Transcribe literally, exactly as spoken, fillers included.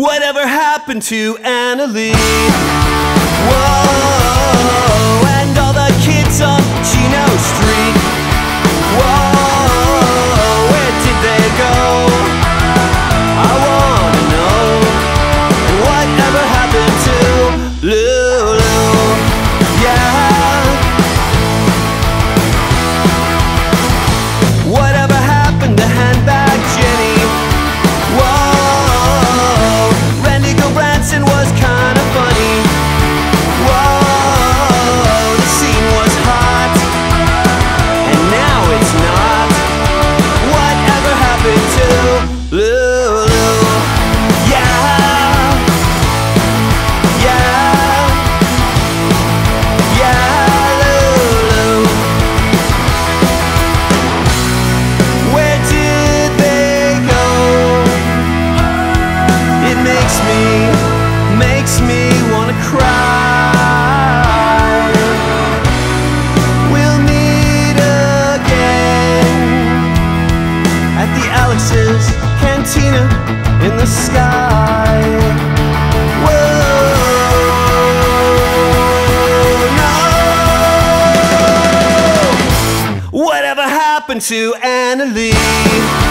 Whatever happened to Dianalee? Whoa, and all the kids on Chino Street. Whoa, where did they go? I wanna know. And whatever happened to Lulu? Yeah. Whatever happened to Handbag Jenny? Whoa, Randy Branson was kinda funny. Whoa, the scene was hot, and now it's not. Whatever happened to Lulu? Yeah, yeah, yeah, Lulu. Where did they go? It makes me, makes me wanna cry. We'll meet again at the Alex's Cantina in the sky. Whoa, no. Whatever happened to Dianalee?